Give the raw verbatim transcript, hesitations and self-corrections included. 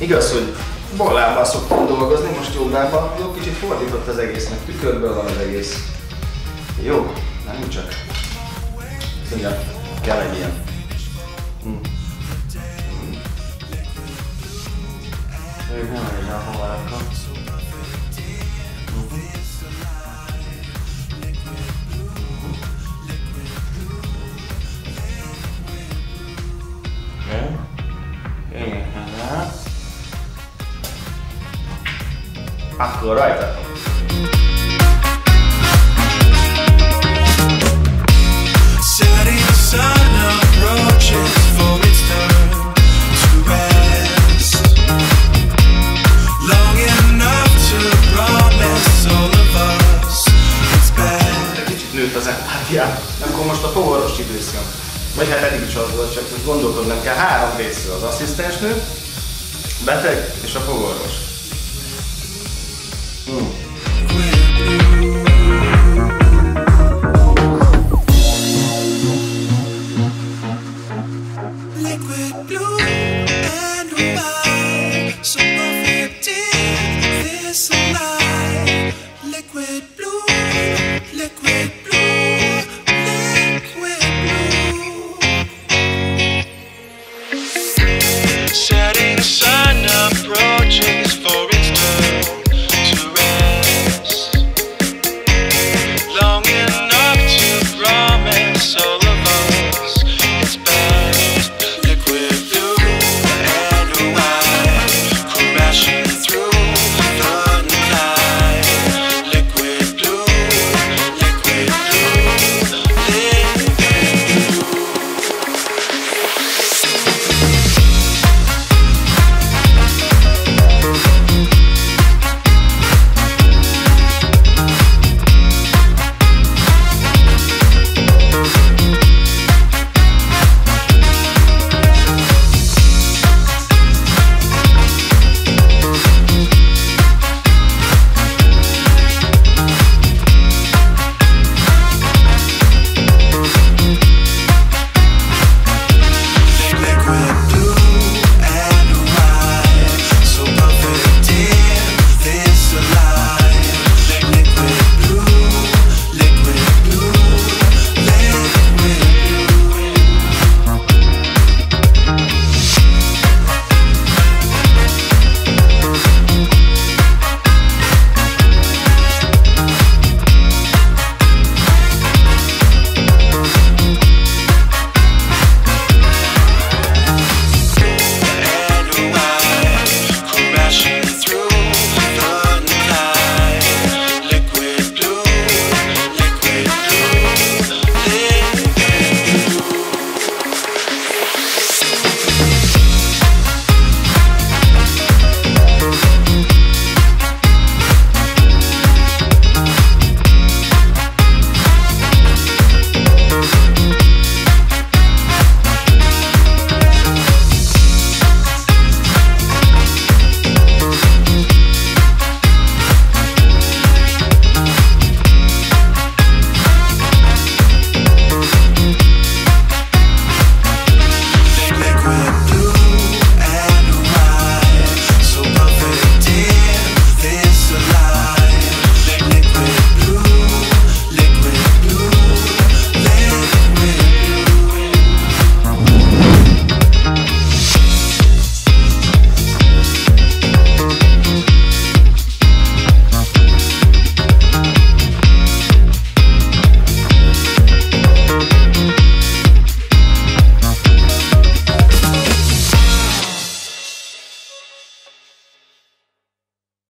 Igaz, hogy bal lábbal szoktam dolgozni, most jobbában. Jó, kicsit fordított az egésznek, tükörből van az egész. Jó, nem csak. Szóval kell egy ilyen. Hm. Ők nem megy a havarakkal. Akkor rajta. Kicsit nőtt az empátiám. Akkor most a fogaros idősz jön. Vagy hát eddig is az volt, csak most gondolkodnom kell három részről. Az asszisztensnő, beteg és a fogorvos. Hmm.